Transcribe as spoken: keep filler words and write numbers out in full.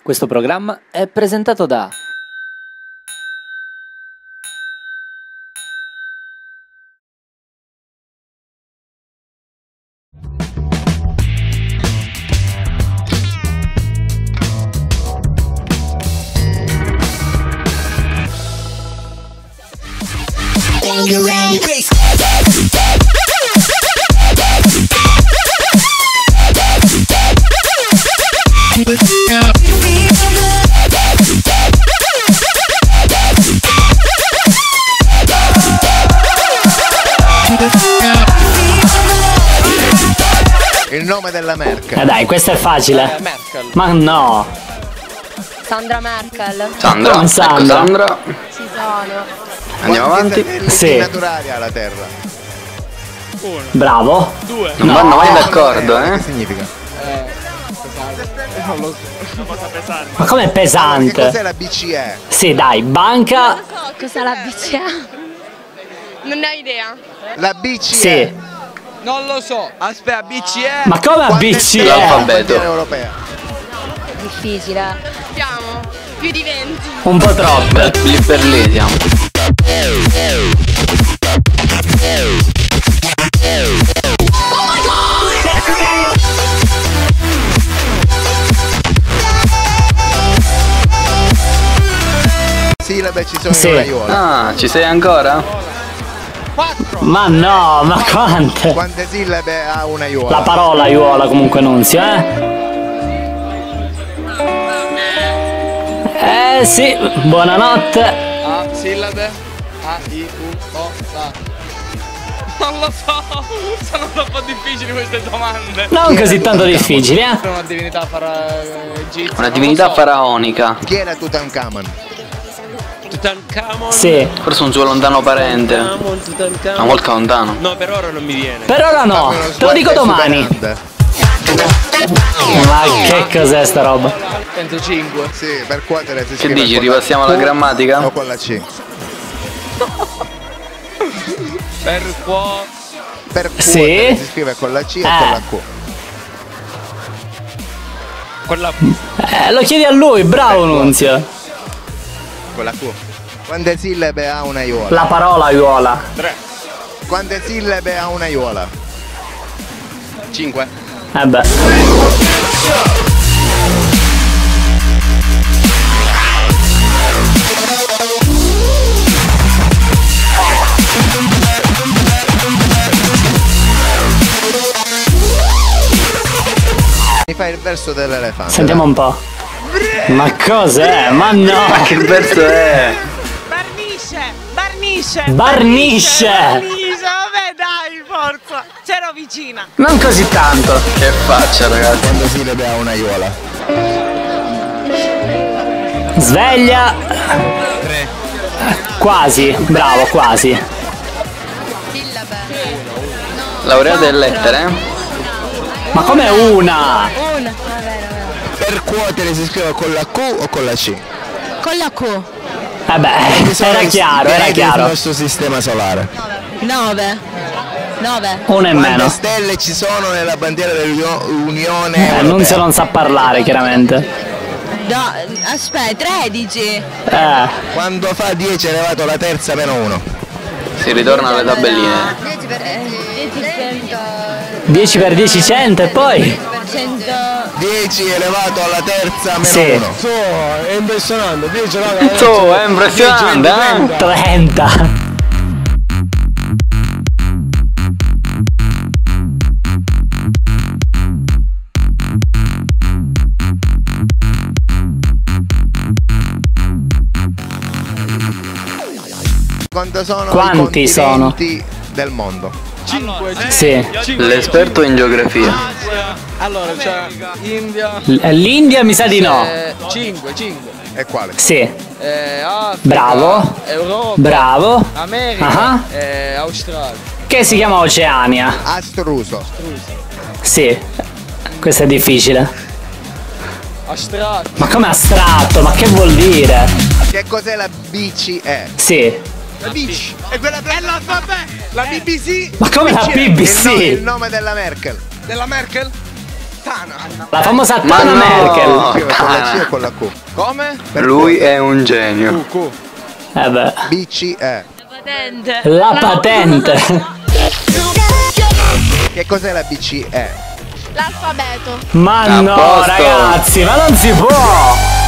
Questo programma è presentato da il nome della Merkel. Eh dai, questo è facile. Eh, Merkel. Ma no. Sandra Merkel. Sandra, Come Sandra? ecco Sandra. Ci sono. Andiamo Quanti avanti. satelliti Sì. naturali ha la Terra? Uno. Bravo. Due. Non No. vanno mai d'accordo, Che eh? significa? Eh, pesante. Non lo so. Una cosa pesante. Ma com'è Che pesante? cos'è la B C E? Sì, dai, banca. Non so cos'è la B C A. Non ne ho idea. La B C E. Sì. Non lo so. Aspetta, B C E. Ma come a Quante B C stelle E? ha la L'alfabeto. bandiera europea? Difficile. Abbiamo più di venti. Un po' troppe. Lì per lì siamo. Sillabe ci sono Sì. in aiuola. Ah, ci sei ancora? Quattro. Ma no, ma quante? Quante sillabe ha una aiuola? La parola aiuola comunque Nunzio, eh? Eh sì, buonanotte. A, sillabe. A, I, U, O, A. Non lo so. Sono troppo difficili queste domande. Non così tanto difficili, eh? Sono una divinità fara... egizia. Una non divinità lo so. faraonica. Chi era Tutankhamon? Tutankhamon. Sì. Forse un suo lontano parente. Tutankhamon, Tutankhamon. Ma molto lontano. No, per ora non mi viene. Per ora no, Fammi uno te lo dico sguardo domani. esuberante. Ma che cos'è sta roba? Penso cinque. Sì, per quotere si Che scrive dici, con la ripassiamo Q la grammatica? O con la C. Per qua. Per Sì. quotere si scrive con la C e Eh. con la Q. Quella. Eh, lo chiedi a lui, bravo Nunzio. Con la Q. Quante sillabe ha una aiuola? La parola aiuola. Tre. Quante sillabe ha una aiuola? Cinque. Eh beh. Mi fai il verso dell'elefante. Sentiamo un po'. Ma cos'è? Ma no! Ma che verso è? Barnisce, barnisce, Barnisce! barnisce, vabbè dai, forza, c'ero vicina. Non così tanto. Che faccia, ragazzi. Quante sillabe ha una aiuola? Sveglia. Tre. Quasi, bravo, quasi. Sillabe. Laureata in lettere? Ma com'è una? Una. Vabbè, vabbè. Per quotere si scrive con la Q o con la C? Con la Q. Vabbè, era chiaro, era Il chiaro. nostro sistema solare. Nove. Nove. Una in Quante meno. stelle ci sono nella bandiera dell'Unione Eh, Europea? Nunzio non sa parlare, chiaramente. No, aspetta, tredici. Eh, Quando fa dieci elevato alla terza meno uno? Si ritorna alle tabelline. dieci per dieci. dieci per dieci, cento e poi? cento. dieci elevato alla terza meno Sì. uno. È impressionante. dieci raga. Tu, è impressionante, eh? trenta. Quanto sono Quanti i sono? continenti del mondo? Cinque. Sì. L'esperto in geografia. Allora c'è India. L- L'India mi sa di no. eh, cinque, cinque. E quale? Sì. Eh, Africa. Bravo. Europa. Bravo. America. Ah. eh, Australia. Che si chiama Oceania. Astruso. Sì. Questo è difficile. Australia. Ma come astratto? Ma che vuol dire? Che cos'è la B C E? Sì. La B C E. È quella per l'alfabeto. La B B C. Ma come la Il, no- il B B C? nome della Merkel. Della Merkel? La famosa Ma Tana no! Merkel. Scrive con la C Ah, e con la Q. Come? Per lui cui- è un genio. Q, Q, Eh beh. B, C, E. Patente. La patente. Che cos'è la B, C, E? L'alfabeto. Ma A no, posto. ragazzi, ma non si può.